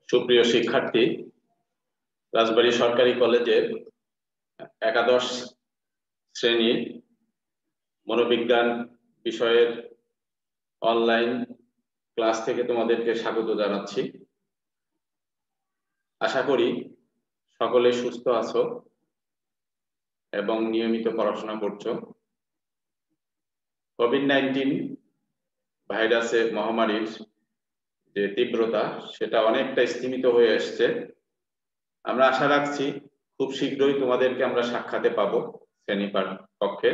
সুপ্রিয় শিক্ষার্থী, রাজবাড়ী সরকারি কলেজের একাদশ শ্রেণীর মনোবিজ্ঞান বিষয়ের অনলাইন ক্লাস থেকে তোমাদেরকে স্বাগত জানাচ্ছি। আশা করি সকলে সুস্থ আছো এবং নিয়মিত পড়াশোনা করছো। কোভিড-19 ভাইরাসের মহামারীর যে তীব্রতা সেটা অনেকটা স্তিমিত হয়ে আসছে। আমরা আশা রাখছি খুব শীঘ্রই তোমাদেরকে আমরা সাক্ষাতে পাবো শ্রেণী কক্ষে,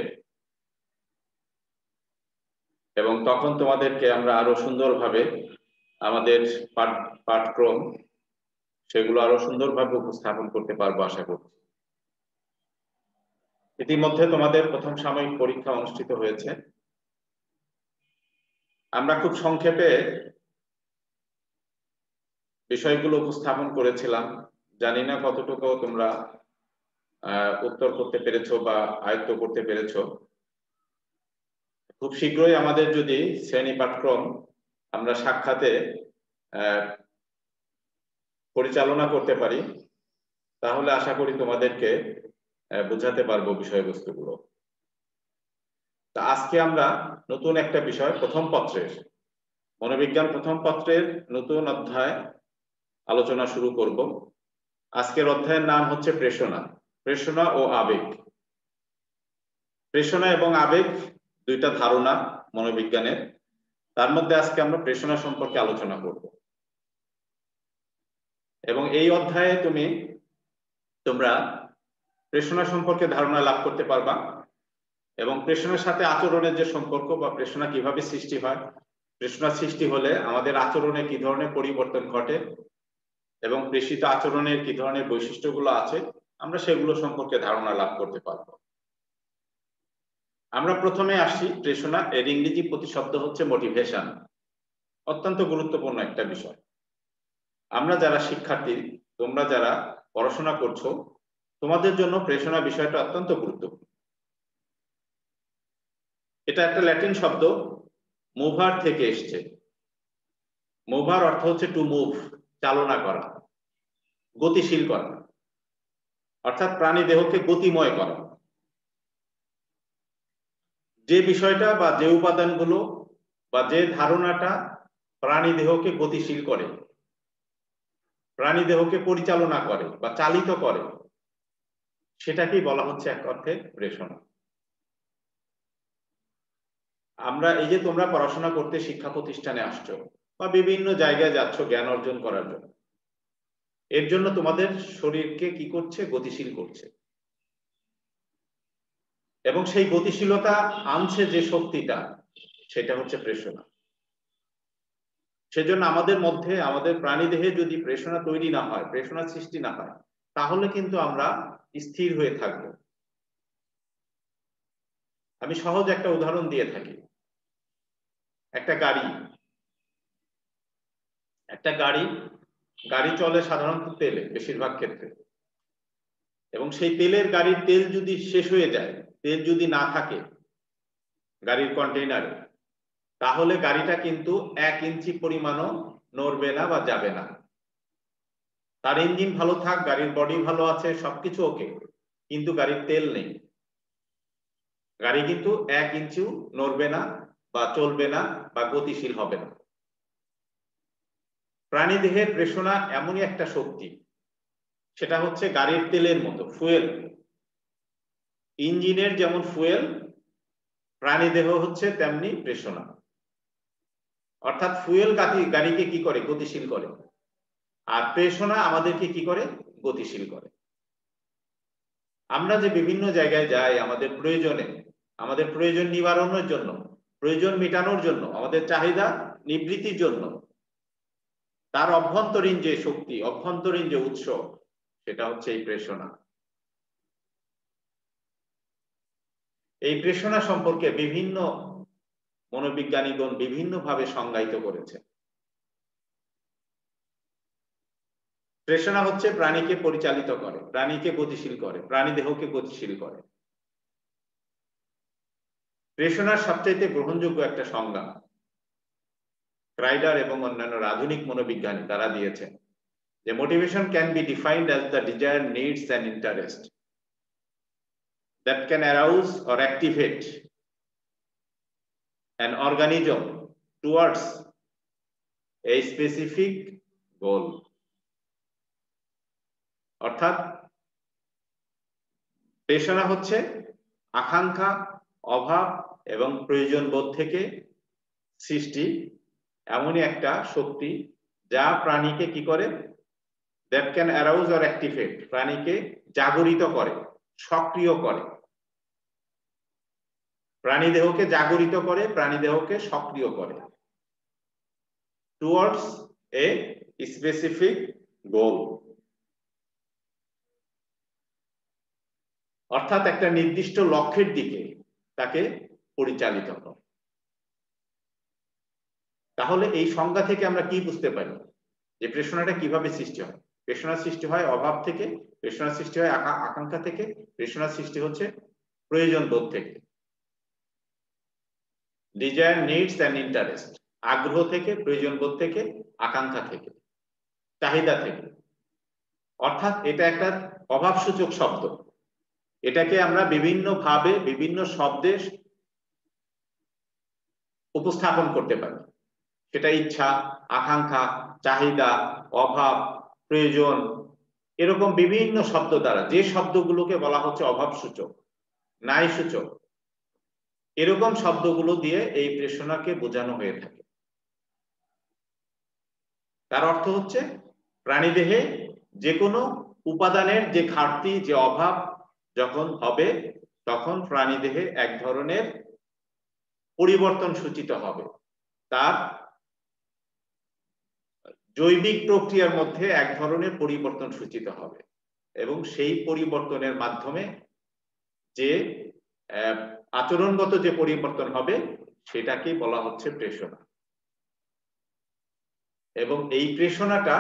এবং তখন তোমাদেরকে আমরা আরো সুন্দরভাবে আমাদের পাঠক্রম সেগুলো আরো সুন্দরভাবে উপস্থাপন করতে পারবো আশা করছি। ইতিমধ্যে তোমাদের প্রথম সাময়িক পরীক্ষা অনুষ্ঠিত হয়েছে। আমরা খুব সংক্ষেপে বিষয়গুলো উপস্থাপন করেছিলাম। জানি না কতটুকু তোমরা উত্তর করতে পেরেছো বা আয়ত্ত করতে পেরেছো। খুব শীঘ্রই আমাদের যদি শ্রেণী পাঠক্রম আমরা সাক্ষাতে পরিচালনা করতে পারি তাহলে আশা করি তোমাদেরকে বোঝাতে পারবো বিষয়বস্তুগুলো। তা আজকে আমরা নতুন একটা বিষয় প্রথম পত্রের মনোবিজ্ঞান প্রথম পত্রের নতুন অধ্যায় আলোচনা শুরু করব। আজকের অধ্যায়ের নাম হচ্ছে প্রেষণা। প্রেষণা ও আবেগ। প্রেষণা এবং আবেগ দুইটা ধারণা মনোবিজ্ঞানের, তার মধ্যে আজকে আমরা প্রেষণা সম্পর্কে আলোচনা করব। এবং এই অধ্যায়ে তোমরা প্রেষণা সম্পর্কে ধারণা লাভ করতে পারবা এবং প্রেষণার সাথে আচরণের যে সম্পর্ক বা প্রেষণা কিভাবে সৃষ্টি হয়, প্রেষণা সৃষ্টি হলে আমাদের আচরণে কি ধরনের পরিবর্তন ঘটে এবং প্রেষিত আচরণের কি ধরনের বৈশিষ্ট্যগুলো আছে, আমরা সেগুলো সম্পর্কে ধারণা লাভ করতে পারবো। আমরা প্রথমে আসছি প্রেষণা, এর ইংরেজি প্রতিশব্দ হচ্ছে মোটিভেশন। অত্যন্ত গুরুত্বপূর্ণ একটা বিষয়। আমরা যারা শিক্ষার্থী, তোমরা যারা পড়াশোনা করছো, তোমাদের জন্য প্রেষণা বিষয়টা অত্যন্ত গুরুত্বপূর্ণ। এটা একটা ল্যাটিন শব্দ মুভার থেকে এসছে। মুভার অর্থ হচ্ছে টু মুভ, চালনা করা, গতিশীল করা, অর্থাৎ প্রাণী দেহকে গতিময় করা। যে বিষয়টা বা যে উপাদানগুলো বা যে ধারণাটা প্রাণী দেহকে গতিশীল করে, প্রাণী দেহকে পরিচালনা করে বা চালিত করে, সেটাকেই বলা হচ্ছে এক অর্থে প্রেষণা। আমরা এই যে তোমরা পড়াশোনা করতে শিক্ষা প্রতিষ্ঠানে আসছো বা বিভিন্ন জায়গায় যাচ্ছ জ্ঞান অর্জন করার জন্য, এর জন্য তোমাদের শরীরকে কি করছে? গতিশীল করছে। এবং সেই গতিশীলতা আনছে যে শক্তিটা, সেটা হচ্ছে প্রেষণা। সেজন্য আমাদের মধ্যে, আমাদের প্রাণীদেহে যদি প্রেষণা তৈরি না হয়, প্রেষণা সৃষ্টি না হয়, তাহলে কিন্তু আমরা স্থির হয়ে থাকব। আমি সহজ একটা উদাহরণ দিয়ে থাকি। একটা গাড়ি চলে সাধারণত তেলে, বেশিরভাগ ক্ষেত্রে। এবং সেই গাড়ির তেল যদি শেষ হয়ে যায়, তেল যদি না থাকে গাড়ির কন্টেইনারে, তাহলে গাড়িটা কিন্তু 1 ইঞ্চি পরিমাণও নড়বে না বা যাবে না। তার ইঞ্জিন ভালো থাক, গাড়ির বডি ভালো আছে, সবকিছু ওকে, কিন্তু গাড়ির তেল নেই, গাড়ি কিন্তু 1 ইঞ্চিও নড়বে না বা চলবে না বা গতিশীল হবে না। প্রাণীদেহের প্রেষণা এমনই একটা শক্তি, সেটা হচ্ছে গাড়ির তেলের মতো, ফুয়েল। ইঞ্জিনের যেমন ফুয়েল, প্রাণীদেহ হচ্ছে তেমনি প্রেষণা। অর্থাৎ ফুয়েল গাড়িকে কি করে? গতিশীল করে। আর প্রেষণা আমাদেরকে কি করে? গতিশীল করে। আমরা যে বিভিন্ন জায়গায় যাই আমাদের প্রয়োজনে, আমাদের প্রয়োজন নিবারণের জন্য, প্রয়োজন মেটানোর জন্য, আমাদের চাহিদা নিবৃত্তির জন্য, তার অভ্যন্তরীণ যে শক্তি, অভ্যন্তরীণ যে উৎস, সেটা হচ্ছে এই প্রেষণা। এই প্রেষণা সম্পর্কে বিভিন্ন মনোবিজ্ঞানীগণ বিভিন্নভাবে সংজ্ঞায়িত করেছে। প্রেষণা হচ্ছে প্রাণীকে পরিচালিত করে, প্রাণীকে গতিশীল করে, প্রাণী দেহকে গতিশীল করে। প্রেষণার সবচেয়ে গ্রহণযোগ্য একটা সংজ্ঞা ক্রাইডার এবং অন্যান্য আধুনিক মনোবিজ্ঞানী তারা দিয়েছেন। যে motivation can be defined as the desire, needs and interest that can arouse or activate an organism towards a specific goal. অর্থাৎ প্রেরণা হচ্ছে আকাঙ্ক্ষা, অভাব এবং প্রয়োজন বোধ থেকে সৃষ্টি এমনই একটা শক্তি যা প্রাণীকে কি করে, that can arouse or activate, প্রাণীকে জাগরিত করে, সক্রিয় করে, প্রাণীদেহকে জাগরিত করে, প্রাণীদেহকে সক্রিয় করে towards a specific goal, অর্থাৎ একটা নির্দিষ্ট লক্ষ্যের দিকে তাকে পরিচালিত করে। তাহলে এই সংজ্ঞা থেকে আমরা কি বুঝতে পারি যে প্রেরণাটা কিভাবে সৃষ্টি হয়? প্রেরণা সৃষ্টি হয় অভাব থেকে, প্রেরণা সৃষ্টি হয় আকাঙ্ক্ষা থেকে, প্রেরণা সৃষ্টি হচ্ছে প্রয়োজন বোধ থেকে, ডিজায়ার, নিডস এন্ড ইন্টারেস্ট, আগ্রহ থেকে, প্রয়োজন বোধ থেকে, আকাঙ্ক্ষা থেকে, চাহিদা থেকে। অর্থাৎ এটা একটা অভাবসূচক শব্দ, এটাকে আমরা বিভিন্ন ভাবে বিভিন্ন শব্দে উপস্থাপন করতে পারি। সেটা ইচ্ছা, আকাঙ্ক্ষা, চাহিদা, অভাব, প্রয়োজন, এরকম বিভিন্ন শব্দ দ্বারা, যে শব্দগুলোকে বলা হচ্ছে অভাবসূচক, ন্যায় সূচক, এরকম শব্দগুলো দিয়ে এই প্রেরণাকে বোঝানো হয়ে থাকে। তার অর্থ হচ্ছে প্রাণীদেহে যে কোনো উপাদানের যে ঘাটতি, যে অভাব যখন হবে তখন প্রাণীদেহে এক ধরনের পরিবর্তন সূচিত হবে, তার জৈবিক প্রক্রিয়ার মধ্যে এক ধরনের পরিবর্তন সূচিত হবে এবং সেই পরিবর্তনের মাধ্যমে যে আচরণগত যে পরিবর্তন হবে সেটাকে বলা হচ্ছে প্রেরণা। এবং এই প্রেরণাটা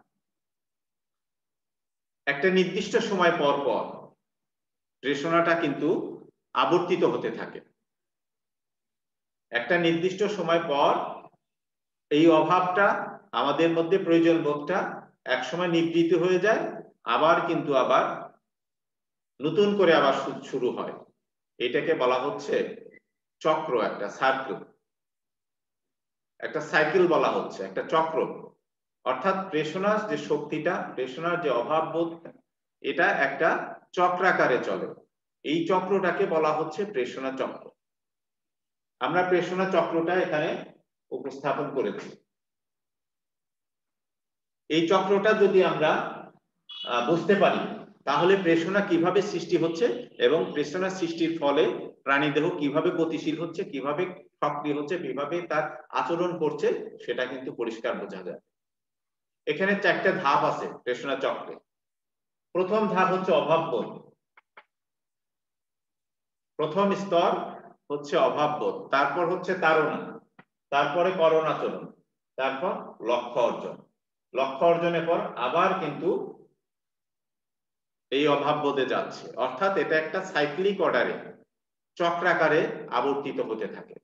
একটা নির্দিষ্ট সময় পর পর প্রেরণাটা কিন্তু আবর্তিত হতে থাকে। একটা নির্দিষ্ট সময় পর এই অভাবটা আমাদের মধ্যে, প্রয়োজন বোধটা একসময় নিবৃত্ত হয়ে যায়, আবার কিন্তু আবার নতুন করে আবার শুরু হয়। এটাকে বলা হচ্ছে চক্র, একটা সার্কেল, একটা সাইকেল বলা হচ্ছে, একটা চক্র। অর্থাৎ প্রেরণার যে শক্তিটা, প্রেরণার যে অভাব বোধ, এটা একটা চক্রাকারে চলে। এই চক্রটাকে বলা হচ্ছে প্রেরণা চক্র। আমরা প্রেরণা চক্রটা এখানে উপস্থাপন করেছি। এই চক্রটা যদি আমরা বুঝতে পারি তাহলে প্রেরণা কিভাবে সৃষ্টি হচ্ছে এবং প্রেরণা সৃষ্টির ফলে প্রাণীদেহ কিভাবে গতিশীল হচ্ছে, কিভাবে সক্রিয় হচ্ছে, কিভাবে তার আচরণ করছে, সেটা কিন্তু পরিষ্কার বোঝা যায়। এখানে 4টা ধাপ আছে প্রেরণা চক্রে। প্রথম ধাপ হচ্ছে অভাববোধ। প্রথম স্তর হচ্ছে অভাববোধ, তারপর হচ্ছে তাড়না, তারপরে করণাচরণ, তারপর লক্ষ্য অর্জন। লক্ষ্য অর্জনের পর আবার কিন্তু এই অভাববোধে যাচ্ছে। অর্থাৎ এটা একটা সাইক্লিক অর্ডারে, চক্রাকারে আবর্তিত হতে থাকে।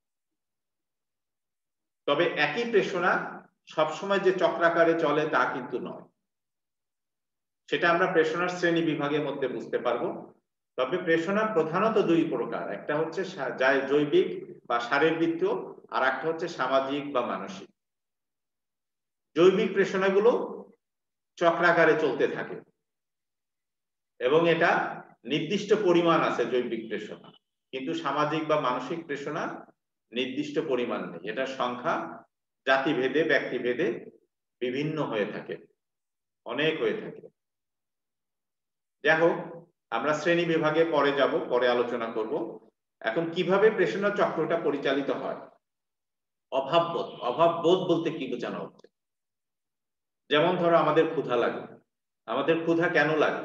তবে একই প্রেরণা সবসময় যে চক্রাকারে চলে তা কিন্তু নয়। সেটা আমরা প্রেরণার শ্রেণী বিভাগের মধ্যে বুঝতে পারবো। তবে প্রেরণা প্রধানত 2 প্রকার, একটা হচ্ছে জৈবিক বা শারীরবৃত্তীয়, আর একটা হচ্ছে সামাজিক বা মানসিক। জৈবিক প্রেরণাগুলো চক্রাকারে চলতে থাকে এবং এটা নির্দিষ্ট পরিমাণ আছে জৈবিক প্রেরণা, কিন্তু সামাজিক বা মানসিক প্রেরণা নির্দিষ্ট পরিমাণ নেই। এটার সংখ্যা জাতিভেদে, ব্যক্তিভেদে বিভিন্ন হয়ে থাকে, অনেক হয়ে থাকে। যাই হোক, আমরা শ্রেণী বিভাগে পরে যাব, পরে আলোচনা করব। এখন কিভাবে প্রেরণা চক্রটা পরিচালিত হয়? অভাববোধ। অভাববোধ বলতে কি বোঝানো হচ্ছে? যেমন ধরো আমাদের ক্ষুধা লাগে। আমাদের ক্ষুধা কেন লাগে?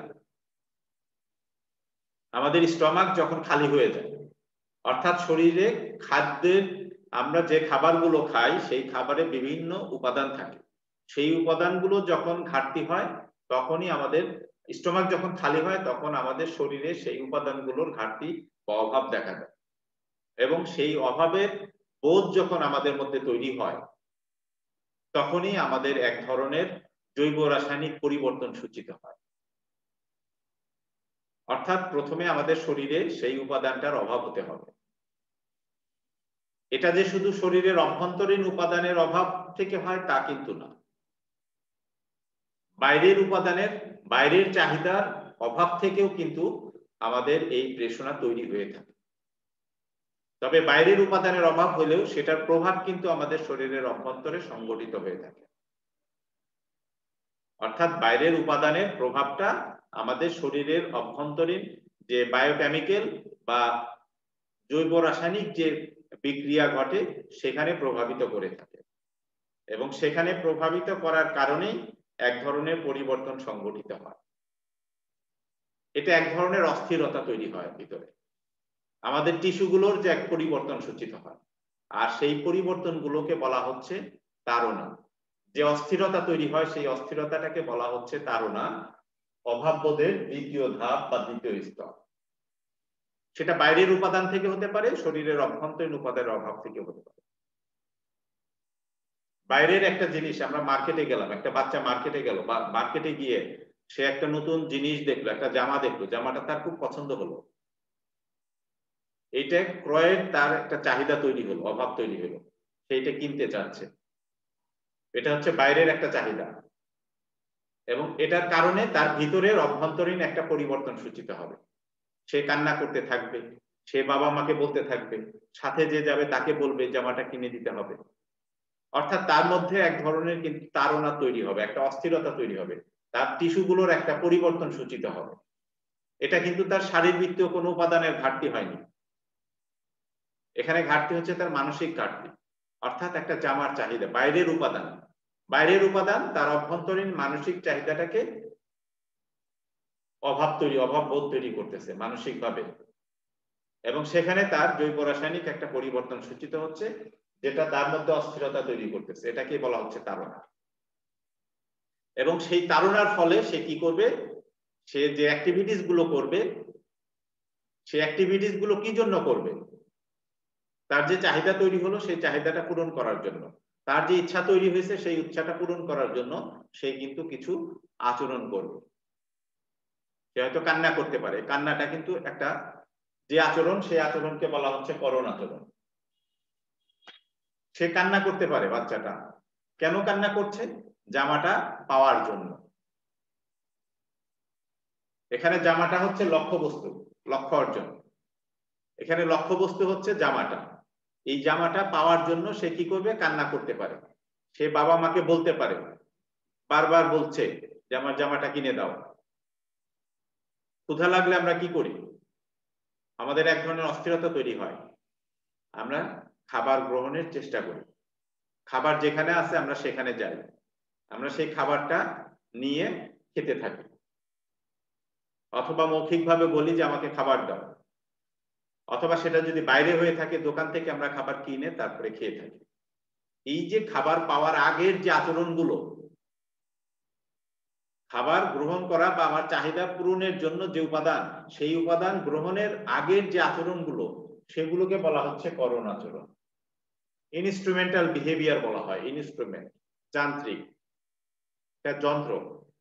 আমাদের স্টমাক যখন খালি হয়ে যায়, অর্থাৎ শরীরে খাদ্যের, আমরা যে খাবারগুলো খাই সেই খাবারে বিভিন্ন উপাদান থাকে, সেই উপাদানগুলো যখন ঘাটতি হয় তখনই আমাদের স্টমাক যখন খালি হয় তখন আমাদের শরীরে সেই উপাদানগুলোর ঘাটতি বা অভাব দেখা দেয়। এবং সেই অভাবের বোধ যখন আমাদের মধ্যে তৈরি হয় তখনই আমাদের এক ধরনের জৈব রাসায়নিক পরিবর্তন সূচিত হয়। অর্থাৎ প্রথমে আমাদের শরীরে সেই উপাদানটার অভাব হতে হবে। এটা যে শুধু শরীরের অভ্যন্তরীণ উপাদানের অভাব থেকে হয় তা কিন্তু না, বাইরের উপাদানের, বাইরের চাহিদার অভাব থেকেও কিন্তু আমাদের এই প্রেষণা তৈরি হয়ে থাকে। তবে বাইরের উপাদানের অভাব হলেও সেটার প্রভাব কিন্তু আমাদের শরীরের অভ্যন্তরে সংগঠিত হয়ে থাকে। অর্থাৎ বাইরের উপাদানের প্রভাবটা আমাদের শরীরের অভ্যন্তরীণ যে বায়োকেমিক্যাল বা জৈব রাসায়নিক যে বিক্রিয়া ঘটে সেখানে প্রভাবিত করে থাকে, এবং সেখানে প্রভাবিত করার কারণেই এক ধরনের পরিবর্তন সংঘটিত হয়। এটা এক ধরনের অস্থিরতা তৈরি হয় ভিতরে, আমাদের টিস্যুগুলোর যে এক পরিবর্তন সূচিত হয়, আর সেই পরিবর্তনগুলোকে বলা হচ্ছে তাড়না। যে অস্থিরতা তৈরি হয় সেই অস্থিরতাটাকে বলা হচ্ছে তাড়না, অভাববোধের দ্বিতীয় ধাপ বা দ্বিতীয় স্তর। সেটা বাইরের উপাদান থেকে হতে পারে, শরীরের অভ্যন্তরীণ উপাদানের অভাব থেকে হতে পারে। বাইরের একটা জিনিস, আমরা মার্কেটে গেলাম, একটা বাচ্চা মার্কেটে গেল বা মার্কেটে গিয়ে সে একটা নতুন জিনিস দেখলো, একটা জামা দেখলো, জামাটা তার খুব পছন্দ হলো, এইটা ক্রয়ের তার একটা চাহিদা তৈরি হলো, অভাব তৈরি হলো, সেইটা কিনতে চাচ্ছে। এটা হচ্ছে বাইরের একটা চাহিদা, এবং এটার কারণে তার ভিতরের অভ্যন্তরীণ একটা পরিবর্তন সূচিত হবে। সে কান্না করতে থাকবে, সে বাবা মাকে বলতে থাকবে, সাথে যে যাবে তাকে বলবে জামাটা কিনে দিতে হবে। অর্থাৎ তার মধ্যে এক ধরনের কিন্তু তাড়না তৈরি হবে, একটা অস্থিরতা তৈরি হবে, তার টিস্যুগুলোর একটা পরিবর্তন সূচিত হবে। এটা কিন্তু তার শারীরবৃত্তীয় কোনো উপাদানের ঘাটতি হয়নি, এখানে ঘাটতি হচ্ছে তার মানসিক ঘাটতি। অর্থাৎ একটা জামার চাহিদা, বাইরের উপাদান, বাইরের উপাদান তার অভ্যন্তরীণ মানসিক চাহিদাটাকে অভাব বোধ তৈরি করতেছে মানসিকভাবে, এবং সেখানে তার জৈব রাসায়নিক একটা পরিবর্তন সূচিত হচ্ছে, যেটা তার মধ্যে অস্থিরতা তৈরি করতেছে। এটাকে বলা হচ্ছে তাড়না। এবং সেই তাড়নার ফলে সে কি করবে, সে যে অ্যাক্টিভিটিস গুলো করবে, সেই অ্যাক্টিভিটিস গুলো কি জন্য করবে, তার যে চাহিদা তৈরি হলো সেই চাহিদাটা পূরণ করার জন্য, তার যে ইচ্ছা তৈরি হয়েছে সেই ইচ্ছাটা পূরণ করার জন্য সে কিন্তু কিছু আচরণ করবে। সে হয়তো কান্না করতে পারে, কান্নাটা কিন্তু একটা যে আচরণ, সেই আচরণকে বলা হচ্ছে করণ আচরণ। সে কান্না করতে পারে, বাচ্চাটা কেন কান্না করছে, জামাটা পাওয়ার জন্য। এখানে জামাটা হচ্ছে লক্ষ্যবস্তু, লক্ষ্য অর্জন। এখানে লক্ষ্যবস্তু হচ্ছে জামাটা, এই জামাটা পাওয়ার জন্য সে কি করবে, কান্না করতে পারে। সে বাবা মাকে বলতে পারে, বারবার বলছে যে আমার জামাটা কিনে দাও। ক্ষুধা লাগলে আমরা কি করি, আমাদের এক ধরনের অস্থিরতা তৈরি হয়, আমরা খাবার গ্রহণের চেষ্টা করি, খাবার যেখানে আছে আমরা সেখানে যাই, আমরা সেই খাবারটা নিয়ে খেতে থাকি, অথবা মৌখিকভাবে বলি যে আমাকে খাবার দাও, অথবা সেটা যদি বাইরে হয়ে থাকে দোকান থেকে আমরা খাবার কিনে তারপরে খেয়ে থাকি। এই যে খাবার পাওয়ার আগের যে আচরণগুলো, খাবার গ্রহণ করা বা আমার চাহিদা পূরণের জন্য যে উপাদান, সেই উপাদান গ্রহণের আগের যে আচরণগুলো, সেগুলোকে বলা হচ্ছে করণ আচরণ। ইনস্ট্রুমেন্টাল বিহেভিয়ার বলা হয়, ইনস্ট্রুমেন্ট যান্ত্রিক একটা যন্ত্র,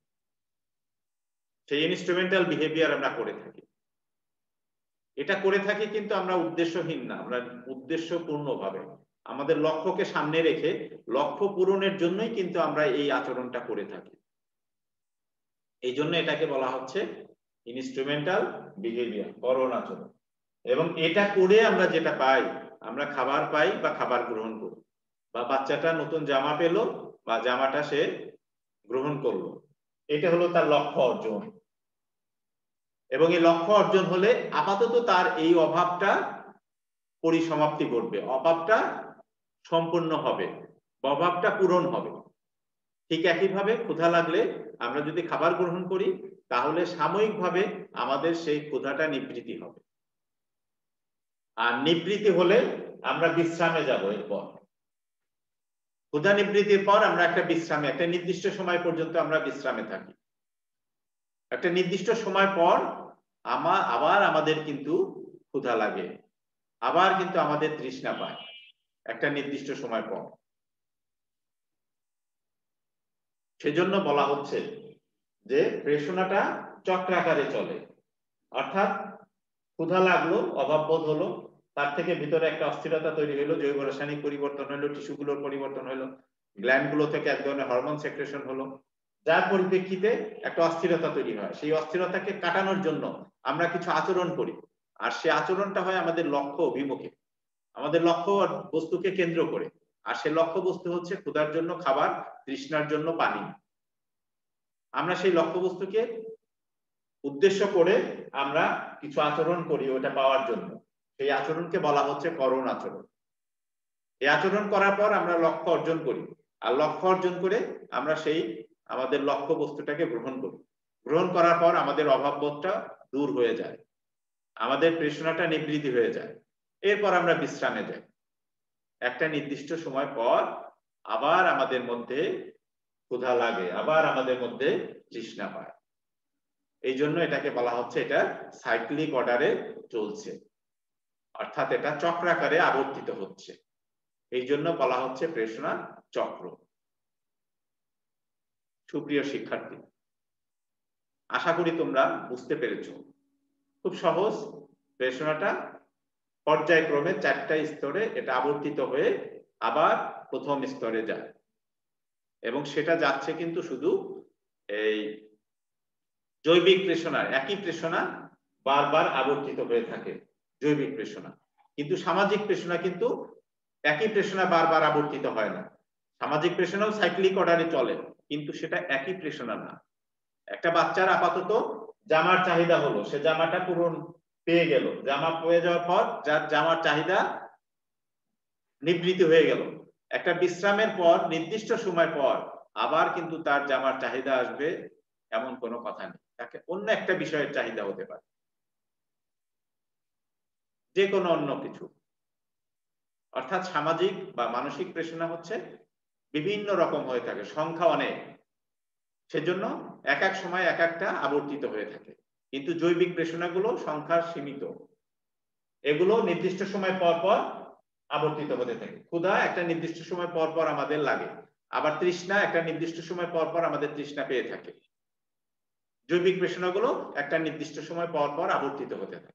সেই ইনস্ট্রুমেন্টাল বিহেভিয়ার আমরা করে থাকি। এটা করে থাকি কিন্তু আমরা উদ্দেশ্যহীন না, আমরা উদ্দেশ্যপূর্ণভাবে আমাদের লক্ষ্যকে সামনে রেখে লক্ষ্য পূরণের জন্যই কিন্তু আমরা এই আচরণটা করে থাকি। এই জন্য এটাকে বলা হচ্ছে ইনস্ট্রুমেন্টাল বিহেভিয়ার, করণ আচরণ। এবং এটা করে আমরা যেটা পাই, আমরা খাবার পাই বা খাবার গ্রহণ করি, বা বাচ্চাটা নতুন জামা পেলো বা জামাটা সে গ্রহণ করলো, এটা হলো তার লক্ষ্য অর্জন। এবং এই লক্ষ্য অর্জন হলে আপাতত তার এই অভাবটা পরিসমাপ্তি ঘটবে, অভাবটা সম্পূর্ণ হবে, অভাবটা পূরণ হবে। ঠিক একইভাবে ক্ষুধা লাগলে আমরা যদি খাবার গ্রহণ করি তাহলে সাময়িকভাবে আমাদের সেই ক্ষুধাটা নিবৃত্তি হবে, আর নিবৃত্তি হলে আমরা বিশ্রামে যাব। এরপর ক্ষুধা নিবৃত্তির পর আমরা একটা বিশ্রামে, একটা নির্দিষ্ট সময় পর্যন্ত আমরা বিশ্রামে থাকি। একটা নির্দিষ্ট সময় পর আবার আমাদের কিন্তু ক্ষুধা লাগে, আবার কিন্তু আমাদের তৃষ্ণা পায় একটা নির্দিষ্ট সময় পর। সেজন্য বলা হচ্ছে যে প্রেষণাটা চক্রাকারে চলে। অর্থাৎ ক্ষুধা লাগলো, অভাববোধ হলো, তার থেকে ভিতরে একটা অস্থিরতা তৈরি হলো, জৈব রাসায়নিক পরিবর্তন হলো, টিস্যুগুলোর পরিবর্তন হলো, গ্ল্যান্ডগুলো থেকে এক ধরনের হরমোন সেক্রেশন হলো, যার পরিপ্রেক্ষিতে একটা অস্থিরতা তৈরি হয়। সেই অস্থিরতাকে কাটানোর জন্য আমরা কিছু আচরণ করি, আর সেই আচরণটা হয় আমাদের লক্ষ্য অভিমুখে, আমাদের লক্ষ্য বস্তুকে কেন্দ্র করে। আর সে লক্ষ্য বস্তু হচ্ছে ক্ষুধার জন্য খাবার, তৃষ্ণার জন্য পানি। আমরা সেই লক্ষ্য বস্তুকে উদ্দেশ্য করে আমরা কিছু আচরণ করি ওটা পাওয়ার জন্য। সেই আচরণকে বলা হচ্ছে করণ আচরণ। এই আচরণ করার পর আমরা লক্ষ্য অর্জন করি, আর লক্ষ্য অর্জন করে আমরা সেই আমাদের লক্ষ্য বস্তুটাকে গ্রহণ করি। গ্রহণ করার পর আমাদের অভাববোধটা দূর হয়ে যায়, আমাদের তৃষ্ণাটা নিবৃত্তি হয়ে যায়। এরপর আমরা বিশ্রামে যাই। একটা নির্দিষ্ট সময় পর আবার আমাদের মধ্যে ক্ষুধা লাগে, আবার আমাদের মধ্যে তৃষ্ণা পায়। এই জন্য এটাকে বলা হচ্ছে এটা সাইক্লিক অর্ডারে চলছে, অর্থাৎ এটা চক্রাকারে আবর্তিত হচ্ছে। এই জন্য বলা হচ্ছে প্রেষণা চক্র। সুপ্রিয় শিক্ষার্থী, আশা করি তোমরা বুঝতে পেরেছো। খুব সহজ, প্রেষণাটা পর্যায়ক্রমে 4টা স্তরে এটা আবর্তিত হয়ে আবার প্রথম স্তরে যায়, এবং সেটা যাচ্ছে কিন্তু শুধু এই জৈবিক প্রেষণার, একই প্রেষণা বারবার আবর্তিত হয়ে থাকে জৈবিক প্রেষণা। কিন্তু সামাজিক প্রেষণা কিন্তু একই প্রেষণা বারবার আবর্তিত হয় না। সামাজিক প্রেষণাও সাইক্লিক অর্ডারে চলে, কিন্তু সেটা একই প্রেষণা না। একটা বাচ্চার আপাতত জামার চাহিদা হলো, সে জামাটা পূরণ পেয়ে গেল, জামা পেয়ে যাওয়ার পর যার জামার চাহিদা নিবৃত্ত হয়ে গেল। একটা বিশ্রামের পর নির্দিষ্ট সময় পর আবার কিন্তু তার জামার চাহিদা আসবে এমন কোনো কথা নেই। তাকে অন্য একটা বিষয়ের চাহিদা হতে পারে, যে কোনো অন্য কিছু। অর্থাৎ সামাজিক বা মানসিক প্রেষণা হচ্ছে বিভিন্ন রকম হয়ে থাকে, সংখ্যা অনেক, সেজন্য এক এক সময় এক একটা আবর্তিত হয়ে থাকে। কিন্তু জৈবিক প্রেষণাগুলো সংখ্যা সীমিত, এগুলো নির্দিষ্ট সময় পর পর আবর্তিত হতে থাকে। ক্ষুধা একটা নির্দিষ্ট সময় পর পর আমাদের লাগে, আবার তৃষ্ণা একটা নির্দিষ্ট সময় পর পর আমাদের তৃষ্ণা পেয়ে থাকে। জৈবিক প্রেষণাগুলো একটা নির্দিষ্ট সময় পর পর আবর্তিত হতে থাকে।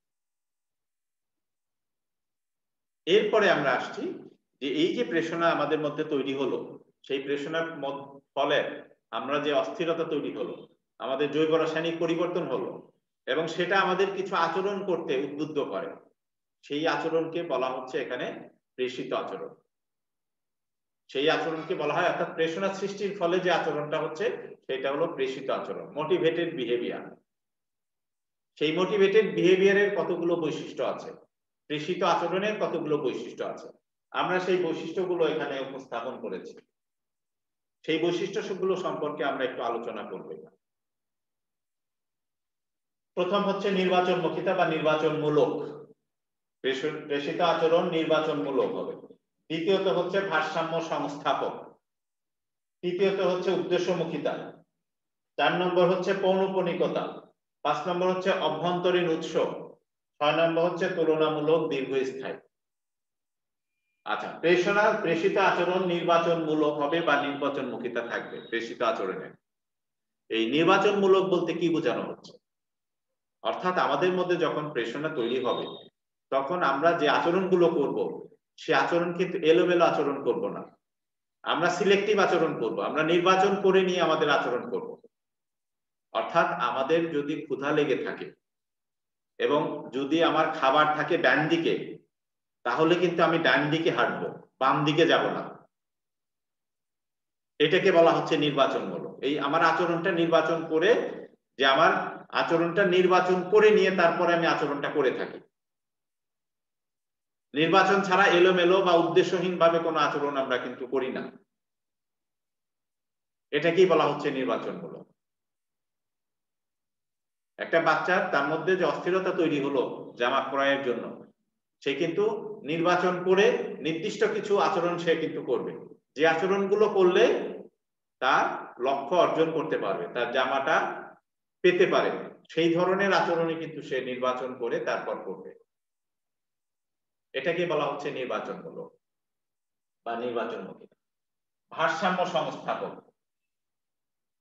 এরপরে আমরা আসছি যে এই যে প্রেষণা আমাদের মধ্যে তৈরি হলো, সেই প্রেষণার ফলে আমরা যে অস্থিরতা তৈরি হলো, আমাদের জৈব রাসায়নিক পরিবর্তন হলো, এবং সেটা আমাদের কিছু আচরণ করতে উদ্বুদ্ধ করে, সেই আচরণকে বলা হচ্ছে এখানে প্রেষিত আচরণ। সেই আচরণকে বলা হয়, অর্থাৎ প্রেষণা সৃষ্টির ফলে যে আচরণটা হচ্ছে সেটা হলো প্রেষিত আচরণ, মোটিভেটেড বিহেভিয়ার। সেই মোটিভেটেড বিহেভিয়ারের কতগুলো বৈশিষ্ট্য আছে, প্রেষিত আচরণের কতগুলো বৈশিষ্ট্য আছে, আমরা সেই বৈশিষ্ট্যগুলো এখানে উপস্থাপন করেছি। সেই বৈশিষ্ট্যগুলো সম্পর্কে আমরা একটু আলোচনা করব। প্রথম হচ্ছে নির্বাচনমুখিতা বা নির্বাচনমূলক। প্রেষিত আচরণ নির্বাচনমূলক হবে। দ্বিতীয়ত হচ্ছে ভারসাম্য সংস্থাপক। তৃতীয়ত হচ্ছে উদ্দেশ্যমুখিতা। 4 নম্বর হচ্ছে পৌনঃপুনিকতা। 5 নম্বর হচ্ছে অভ্যন্তরীণ উৎস। 6 নম্বর হচ্ছে তুলনামূলক দীর্ঘস্থায়ী। আচ্ছা, প্রেষিত আচরণ নির্বাচনমূলক হবে বা নির্বাচনমুখিতা থাকবে প্রেষিত আচরণে। এই নির্বাচনমূলক বলতে কি বোঝানো হচ্ছে? অর্থাৎ আমাদের মধ্যে যখন প্রেষণা তৈরি হবে তখন আমরা যে আচরণগুলো করব, সে আচরণ কিন্তু এলোমেলো আচরণ করব না, আমরা সিলেক্টিভ আচরণ করব, আমরা নির্বাচন করে নিয়ে আমাদের আচরণ করব। অর্থাৎ আমাদের যদি ক্ষুধা লেগে থাকে এবং যদি আমার খাবার থাকে ডান দিকে, তাহলে কিন্তু আমি ডান দিকে হাঁটবো, বাম দিকে যাব না। এটাকে বলা হচ্ছে নির্বাচনমূলক। এই আমার আচরণটা নির্বাচন করে, যে আমার আচরণটা নির্বাচন করে নিয়ে তারপরে আমি আচরণটা করে থাকি। নির্বাচন ছাড়া এলোমেলো বা উদ্দেশ্যহীন ভাবে কোনো আচরণ আমরা কিন্তু করি না। এটাকেই বলা হচ্ছে নির্বাচনমূলক। একটা বাচ্চার তার মধ্যে যে অস্থিরতা তৈরি হলো জামা ক্রয়ের জন্য, সে কিন্তু নির্বাচন করে নির্দিষ্ট কিছু আচরণ সে কিন্তু করবে, যে আচরণগুলো করলে তার লক্ষ্য অর্জন করতে পারবে, তার জামাটা পেতে পারে, সেই ধরনের আচরণই কিন্তু সে নির্বাচন করে তারপর করবে। এটাকে বলা হচ্ছে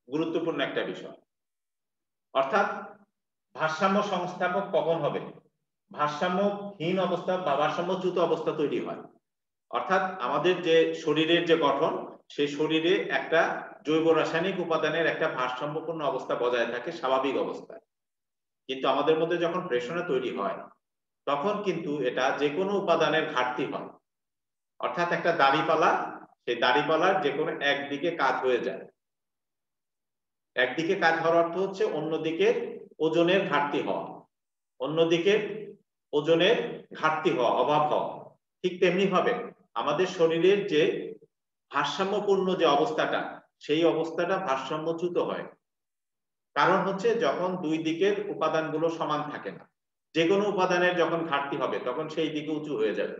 গুরুত্বপূর্ণ একটা বিষয়। অর্থাৎ ভারসাম্য সংস্থাপক কখন হবে? ভারসাম্যহীন অবস্থা বা ভারসাম্যচ্যুত অবস্থা তৈরি হয়। অর্থাৎ আমাদের যে শরীরের যে গঠন, সেই শরীরে একটা জৈব রাসায়নিক উপাদানের একটা ভারসাম্যপূর্ণ অবস্থা বজায় থাকে স্বাভাবিক অবস্থায়। কিন্তু আমাদের মধ্যে যখন প্রেষণা তৈরি হয় তখন কিন্তু এটা যে কোনো উপাদানের ঘাটতি হয়। অর্থাৎ একটা দাড়িপালা, সেই দাড়িপালার যে কোনো একদিকে কাজ হয়ে যায়। একদিকে কাজ হওয়ার অর্থ হচ্ছে অন্যদিকে ওজনের ঘাটতি হওয়া, অন্যদিকে ওজনের ঘাটতি হওয়া, অভাব হওয়া। ঠিক তেমনি ভাবে আমাদের শরীরের যে ভারসাম্যপূর্ণ যে অবস্থাটা, সেই অবস্থাটা ভারসাম্যচ্যুত হয়। কারণ হচ্ছে যখন দুই দিকের উপাদানগুলো সমান থাকে না, যে কোনো উপাদানের যখন ঘাটতি হবে তখন সেই দিকে উঁচু হয়ে যাবে।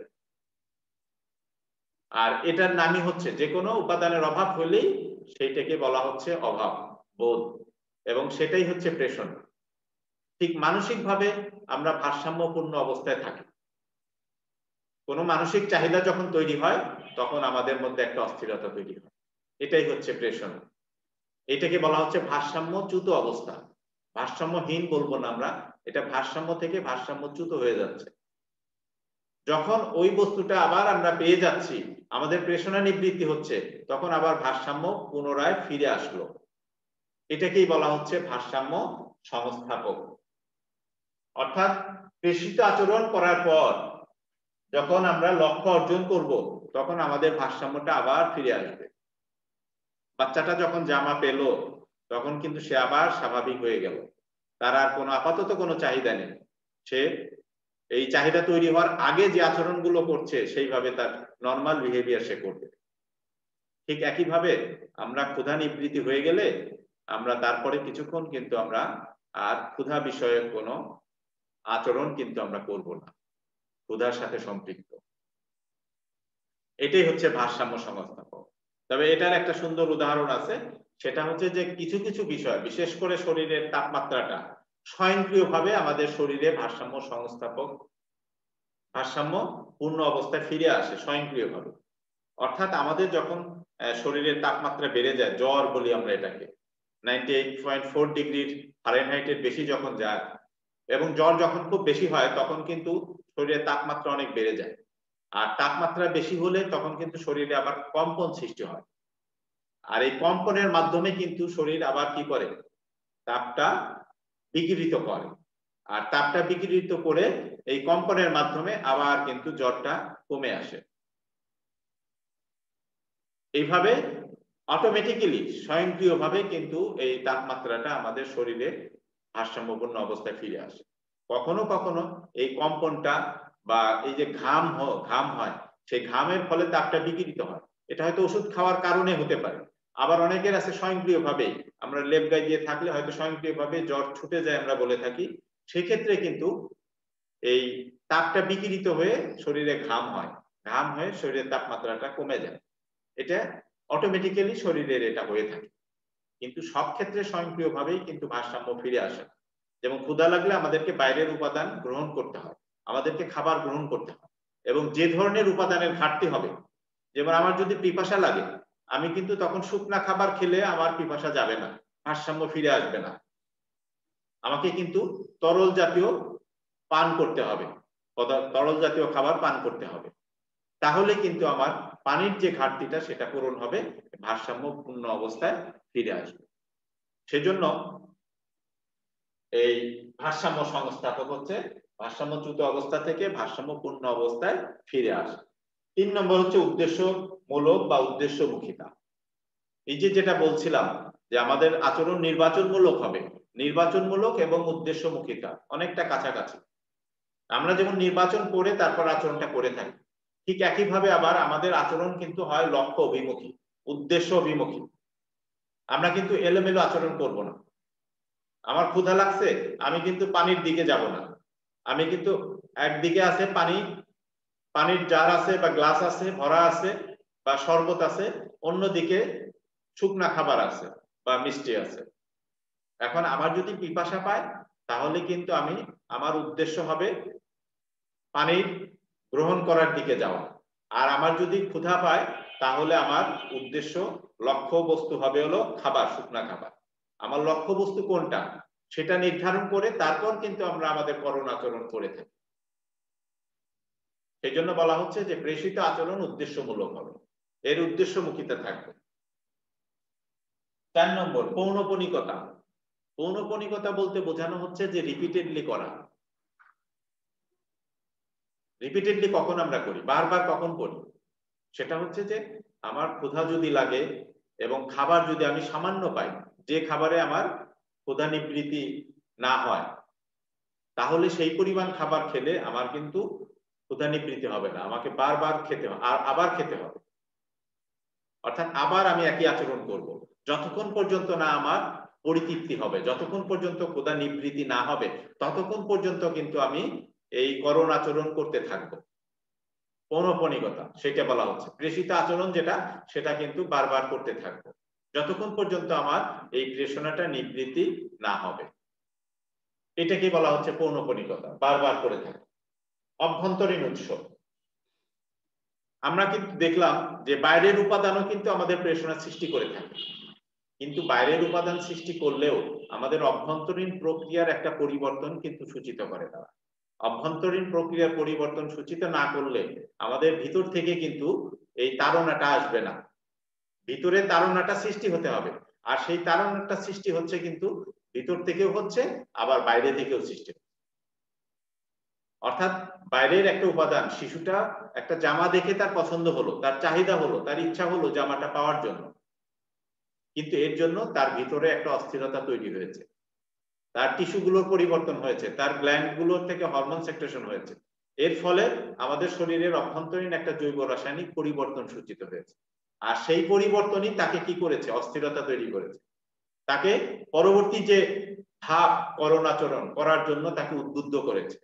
আর এটার নামই হচ্ছে যে কোনো উপাদানের অভাব হলেই সেইটাকে বলা হচ্ছে অভাব বোধ, এবং সেটাই হচ্ছে প্রেষণ। ঠিক মানসিকভাবে আমরা ভারসাম্যপূর্ণ অবস্থায় থাকি। কোনো মানসিক চাহিদা যখন তৈরি হয় তখন আমাদের মধ্যে একটা অস্থিরতা তৈরি হয়, এটাই হচ্ছে প্রেষণ। এটাকে বলা হচ্ছে ভারসাম্যচ্যুত অবস্থা। ভারসাম্যহীন বলবো না আমরা, এটা ভারসাম্য থেকে ভারসাম্যচ্যুত হয়ে যাচ্ছে। যখন ওই বস্তুটা আবার আমরা পেয়ে যাচ্ছি, আমাদের প্রেষণা নিবৃত্তি হচ্ছে, তখন আবার ভারসাম্য পুনরায় ফিরে আসলো। এটাকেই বলা হচ্ছে ভারসাম্য সংস্থাপক। অর্থাৎ প্রেষিত আচরণ করার পর যখন আমরা লক্ষ্য অর্জন করব তখন আমাদের ভারসাম্যটা আবার ফিরে আসবে। বাচ্চাটা যখন জামা পেল তখন কিন্তু সে আবার স্বাভাবিক হয়ে গেল, তার আর কোনো আপাতত কোনো চাহিদা নেই। সে এই চাহিদা তৈরি হওয়ার আগে যে আচরণগুলো করছে সেইভাবে তার নরমাল বিহেভিয়ার সে করবে। ঠিক একইভাবে আমরা ক্ষুধা নিবৃত্তি হয়ে গেলে আমরা তারপরে কিছুক্ষণ কিন্তু আমরা আর ক্ষুধা বিষয়ক কোনো আচরণ কিন্তু আমরা করব না, ক্ষুধার সাথে সম্পৃক্ত। এটাই হচ্ছে ভারসাম্য সংস্থাপক। তবে এটার একটা সুন্দর উদাহরণ আছে, সেটা হচ্ছে যে কিছু কিছু বিষয়, বিশেষ করে শরীরের তাপমাত্রাটা স্বয়ংক্রিয়ভাবে আমাদের শরীরে ভারসাম্য সংস্থাপক, ভারসাম্য পূর্ণ অবস্থায় ফিরে আসে স্বয়ংক্রিয়ভাবে। অর্থাৎ আমাদের যখন শরীরের তাপমাত্রা বেড়ে যায়, জ্বর বলি আমরা এটাকে, 98.4 ডিগ্রি ফারেনহাইটের বেশি যখন যায়, এবং জ্বর যখন খুব বেশি হয় তখন কিন্তু শরীরের তাপমাত্রা অনেক বেড়ে যায়। আর তাপমাত্রা বেশি হলে তখন কিন্তু শরীরে আবার কম্পন সৃষ্টি হয়। আর এই কম্পনের মাধ্যমে কিন্তু শরীর আবার কি করে, তাপটা বিকিরিত করে। আর তাপটা বিকিরিত করে এই কম্পনের মাধ্যমে আবার কিন্তু জ্বরটা কমে আসে। এইভাবে অটোমেটিক্যালি স্বয়ংক্রিয়ভাবে কিন্তু এই তাপমাত্রাটা আমাদের শরীরে ভারসাম্যপূর্ণ অবস্থায় ফিরে আসে। কখনো কখনো এই কম্পনটা বা এই যে ঘাম হয়, সেই ঘামের ফলে তাপটা বিকিরিত হয়। এটা হয়তো ওষুধ খাওয়ার কারণে হতে পারে। আবার অনেকের আছে স্বয়ংক্রিয়ভাবে, আমরা লেপ গায়ে দিয়ে থাকলে হয়তো স্বয়ংক্রিয়ভাবে জ্বর ছুটে যায় আমরা বলে থাকি। সেক্ষেত্রে কিন্তু এই তাপটা বিকিরিত হয়ে শরীরে ঘাম হয়, ঘাম হয়ে শরীরের তাপমাত্রাটা কমে যায়। এটা অটোমেটিক্যালি শরীরের এটা হয়ে থাকে। কিন্তু সব ক্ষেত্রে স্বয়ংক্রিয়ভাবেই কিন্তু ভারসাম্য ফিরে আসে। যেমন ক্ষুধা লাগলে আমাদেরকে বাইরের উপাদান গ্রহণ করতে হয়, আমাদেরকে খাবার গ্রহণ করতে হয়, এবং যে ধরনের উপাদানের ঘাটতি হবে, যেমন আমার যদি পিপাসা লাগে, আমি কিন্তু তখন শুকনা খাবার খেলে আমার পিপাসা যাবে না, ভারসাম্য ফিরে আসবে না। আমাকে কিন্তু তরল জাতীয় পান করতে হবে, তরল জাতীয় খাবার পান করতে হবে। তাহলে কিন্তু আমার পানির যে ঘাটতিটা সেটা পূরণ হবে, ভারসাম্যপূর্ণ অবস্থায় ফিরে আসবে। সেজন্য এই ভারসাম্য সংস্থাপক হচ্ছে ভারসাম্যচ্যুত অবস্থা থেকে ভারসাম্যপূর্ণ অবস্থায় ফিরে আসে। ৩ নম্বর হচ্ছে উদ্দেশ্যমূলক বা উদ্দেশ্যমুখিতা। এই যে যেটা বলছিলাম যে আমাদের আচরণ নির্বাচনমূলক হবে, নির্বাচনমূলক এবং উদ্দেশ্যমুখিতা অনেকটা কাছাকাছি। আমরা যেমন নির্বাচন করে তারপর আচরণটা করে থাকি, ঠিক একইভাবে আবার আমাদের আচরণ কিন্তু হয় লক্ষ্য অভিমুখী, উদ্দেশ্য অভিমুখী। আমরা কিন্তু এলোমেলো আচরণ করব না। আমার ক্ষুধা লাগছে, আমি কিন্তু পানির দিকে যাব না, আমি কিন্তু একদিকে আছে পানি, পানির জার আছে বা গ্লাস আছে ভরা আছে বা শরবত আছে, অন্যদিকে শুকনা খাবার আছে বা মিষ্টি আছে। এখন আমার যদি পিপাসা পায় তাহলে কিন্তু আমি, আমার উদ্দেশ্য হবে পানি গ্রহণ করার দিকে যাওয়া। আর আমার যদি ক্ষুধা পায় তাহলে আমার উদ্দেশ্য লক্ষ্য বস্তু হবে হলো খাবার, শুকনা খাবার। আমার লক্ষ্য বস্তু কোনটা সেটা নির্ধারণ করে তারপর কিন্তু আমরা আমাদের করণ আচরণ করে থাকি। সেই জন্য বলা হচ্ছে যে প্রেষিত আচরণ উদ্দেশ্যমূলক হবে, এর উদ্দেশ্যমুখিতা থাকবে। 4 নম্বর পৌনঃপুনিকতা। পৌনঃপুনিকতা বলতে বোঝানো হচ্ছে যে রিপিটেডলি করা। রিপিটেডলি কখন আমরা করি, বারবার কখন করি? সেটা হচ্ছে যে আমার ক্ষুধা যদি লাগে এবং খাবার যদি আমি সামান্য পাই, যে খাবারে আমার ক্ষুধা নিবৃত্তি না হয়, তাহলে সেই পরিমাণ খাবার খেলে আমার কিন্তু ক্ষুধা নিবৃত্তি হবে না, আমাকে বারবার খেতে হবে আর আবার খেতে হবে। অর্থাৎ আবার আমি একই আচরণ করব যতক্ষণ পর্যন্ত না আমার পরিতৃপ্তি হবে, যতক্ষণ পর্যন্ত ক্ষুধা নিবৃত্তি না হবে ততক্ষণ পর্যন্ত কিন্তু আমি এই করণ আচরণ করতে থাকবো। পৌনঃপুনিকতা সেটা বলা হচ্ছে। প্রেষিত আচরণ যেটা, সেটা কিন্তু বারবার করতে থাকবো যতক্ষণ পর্যন্ত আমার এই প্রেষণাটা নিবৃত্তি না হবে। এটাকে বলা হচ্ছে পৌনঃপুনিকতা, বারবার করে থাকে। অভ্যন্তরীণ উৎস। আমরা কিন্তু দেখলাম যে বাইরের উপাদানও কিন্তু আমাদের প্রেষণা সৃষ্টি করে থাকে, কিন্তু বাইরের উপাদান সৃষ্টি করলেও আমাদের অভ্যন্তরীণ প্রক্রিয়ার একটা পরিবর্তন কিন্তু সূচিত করে তারা। অভ্যন্তরীণ প্রক্রিয়ার পরিবর্তন সূচিত না করলে আমাদের ভিতর থেকে কিন্তু এই তাড়নাটা আসবে না, ভিতরে তাড়নাটা সৃষ্টি হতে হবে। আর সেই তাড়নাটা সৃষ্টি হচ্ছে কিন্তু ভিতর থেকেও হচ্ছে, আবার বাইরে থেকেও সৃষ্টি হচ্ছে। অর্থাৎ বাইরের একটা উপাদান, শিশুটা একটা জামা দেখে তার পছন্দ হলো, তার চাহিদা হলো, তার ইচ্ছা হলো জামাটা পাওয়ার জন্য, কিন্তু এর জন্য তার ভিতরে একটা অস্থিরতা তৈরি হয়েছে, তার টিস্যুগুলোর পরিবর্তন হয়েছে, তার গ্ল্যান্ডগুলোর থেকে হরমোন সেক্রেশন হয়েছে। এর ফলে আমাদের শরীরের অভ্যন্তরীণ একটা জৈব রাসায়নিক পরিবর্তন সূচিত হয়েছে। আর সেই পরিবর্তনই তাকে কি করেছে, অস্থিরতা তৈরি করেছে, তাকে পরবর্তী যে ধাপ করণ আচরণ করার জন্য তাকে উদ্বুদ্ধ করেছে।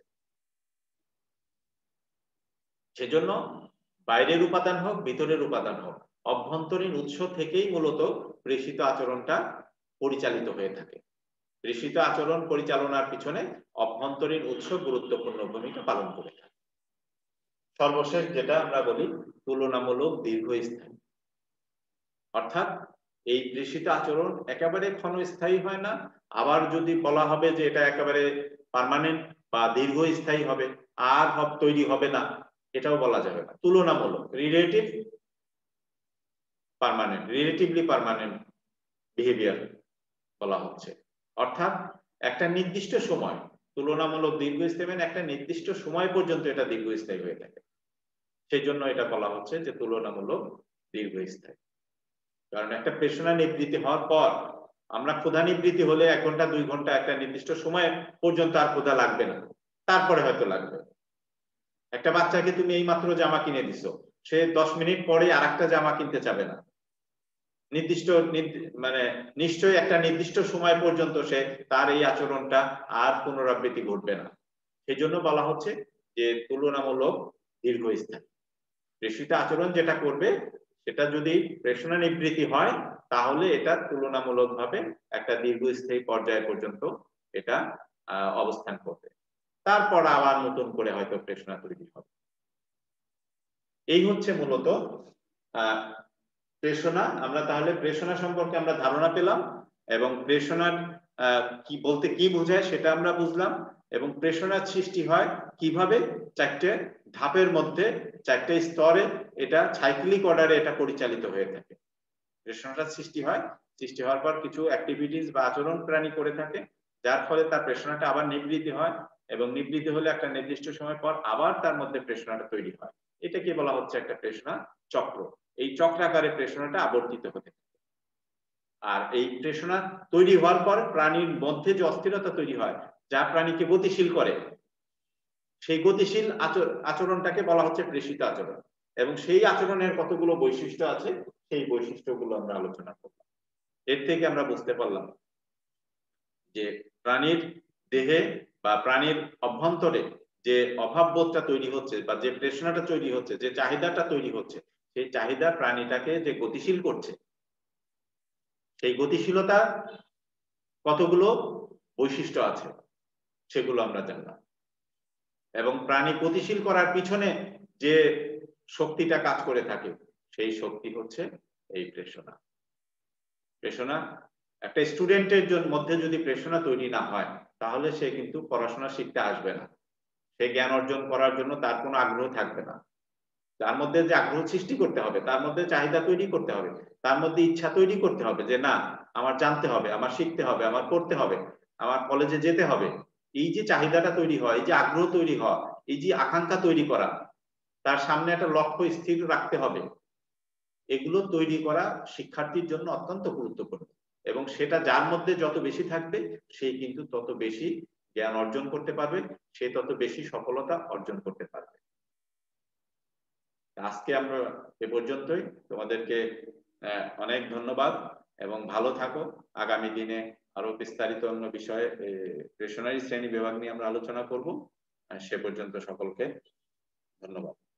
সেজন্য বাইরের উপাদান হোক, ভিতরের উপাদান হোক, অভ্যন্তরীণ উৎস থেকেই মূলত প্রেষিত আচরণটা পরিচালিত হয়ে থাকে। প্রেষিত আচরণ পরিচালনার পিছনে অভ্যন্তরীণ উৎস গুরুত্বপূর্ণ ভূমিকা পালন করে থাকে। সর্বশেষ যেটা আমরা বলি তুলনামূলক দীর্ঘস্থায়ী। অর্থাৎ এই প্রেষিত আচরণ একেবারে ক্ষণস্থায়ী হয় না, আবার যদি বলা হবে যে এটা একেবারে পার্মানেন্ট বা দীর্ঘস্থায়ী হবে আর তৈরি হবে না, এটাও বলা যাবে না। তুলনামূলক, রিলেটিভলি পার্মানেন্ট বিহেভিয়ার বলা হচ্ছে। অর্থাৎ একটা নির্দিষ্ট সময়, তুলনামূলক দীর্ঘস্থায়ী মানে একটা নির্দিষ্ট সময় পর্যন্ত এটা দীর্ঘস্থায়ী হয়ে থাকে, সেই জন্য এটা বলা হচ্ছে যে তুলনামূলক দীর্ঘস্থায়ী। কারণ একটা প্রেষণা নিবৃত্তি হওয়ার পর আমরা ক্ষুধা নিবৃত্তি হলে 1 ঘন্টা 2 ঘন্টা একটা নির্দিষ্ট সময় পর্যন্ত আর ক্ষুধা লাগবে না, তারপরে হয়তো লাগবে। একটা বাচ্চাকে তুমি এই মাত্র জামা কিনে দিছো, সে 10 মিনিট পরে আরেকটা জামা কিনতে চাবে না, নির্দিষ্ট মানে নিশ্চয়ই একটা নির্দিষ্ট সময় পর্যন্ত সে তার এই আচরণটা আর পুনরাবৃত্তি ঘটবে না। সেই জন্য বলা হচ্ছে যে তুলনামূলক দীর্ঘস্থায়ী। প্রেষিত আচরণ যেটা করবে সেটা যদি প্রেষণা নিবৃত্তি হয় তাহলে এটা তুলনামূলকভাবে একটা দীর্ঘস্থায়ী পর্যায় পর্যন্ত এটা অবস্থান করবে, তারপর আবার নতুন করে হয়তো প্রেষণা তৈরি হবে। এই হচ্ছে মূলত প্রেষণা। আমরা তাহলে প্রেষণা সম্পর্কে আমরা ধারণা পেলাম এবং প্রেষণার কি বলতে কি বোঝায় সেটা আমরা বুঝলাম, এবং প্রেষণার সৃষ্টি হয় কিভাবে, 4টে ধাপের মধ্যে 4টে স্তরে এটা সাইক্লিক অর্ডারে এটা পরিচালিত হয়ে থাকে। প্রেষণাটা সৃষ্টি হয়, সৃষ্টি হওয়ার পর কিছু অ্যাক্টিভিটিস বা আচরণ প্রাণী করে থাকে, যার ফলে তার প্রেষণাটা আবার নিবৃত্তি হয়, এবং নিবৃত্তি হলে একটা নির্দিষ্ট সময় পর আবার তার মধ্যে প্রেষণাটা তৈরি হয়। এটাকে বলা হচ্ছে একটা প্রেষণা চক্র। এই চক্রাকারে প্রেষণাটা আবর্তিত হতে থাকে। আর এই প্রেষণা তৈরি হওয়ার পর প্রাণীর মধ্যে যে অস্থিরতা তৈরি হয়, যা প্রাণীকে গতিশীল করে, সেই গতিশীল আচরণটাকে বলা হচ্ছে প্রেষিত আচরণ। এবং সেই আচরণের কতগুলো বৈশিষ্ট্য আছে, সেই বৈশিষ্ট্যগুলো আমরা আলোচনা করলাম। এর থেকে আমরা বুঝতে পারলাম যে প্রাণীর দেহে বা প্রাণীর অভ্যন্তরে যে অভাববোধটা তৈরি হচ্ছে বা যে প্রেষণাটা তৈরি হচ্ছে, যে চাহিদাটা তৈরি হচ্ছে, সেই চাহিদা প্রাণীটাকে যে গতিশীল করছে, সেই গতিশীলতা কতগুলো বৈশিষ্ট্য আছে সেগুলো আমরা জানলাম। এবং প্রাণী গতিশীল করার পিছনে যে শক্তিটা কাজ করে থাকে, সেই শক্তি হচ্ছে এই প্রেরণা। প্রেরণা একটা স্টুডেন্টের মধ্যে যদি প্রেরণা তৈরি না হয় তাহলে সে কিন্তু পড়াশোনা শিখতে আসবে না, সে জ্ঞান অর্জন করার জন্য তার কোনো আগ্রহ থাকবে না। তার মধ্যে যে আগ্রহ সৃষ্টি করতে হবে, তার মধ্যে চাহিদা তৈরি করতে হবে, তার মধ্যে ইচ্ছা তৈরি করতে হবে যে না আমার জানতে হবে, আমার শিখতে হবে, আমার পড়তে হবে, আমার কলেজে যেতে হবে। এই যে চাহিদাটা তৈরি হয়, এই যে আগ্রহ তৈরি হওয়া, এই যে আকাঙ্ক্ষা তৈরি করা, তার সামনে একটা লক্ষ্য স্থির রাখতে হবে, এগুলো তৈরি করা শিক্ষার্থীর জন্য অত্যন্ত গুরুত্বপূর্ণ। এবং সেটা যার মধ্যে যত বেশি থাকবে সে কিন্তু তত বেশি জ্ঞান অর্জন করতে পারবে, সে তত বেশি সফলতা অর্জন করতে পারবে। আজকে আমরা এ পর্যন্তই, তোমাদেরকে অনেক ধন্যবাদ এবং ভালো থাকো। আগামী দিনে আরো বিস্তারিত অন্য বিষয়ে প্রেষণারি শ্রেণী বিভাগ নিয়ে আমরা আলোচনা করব। সে পর্যন্ত সকলকে ধন্যবাদ।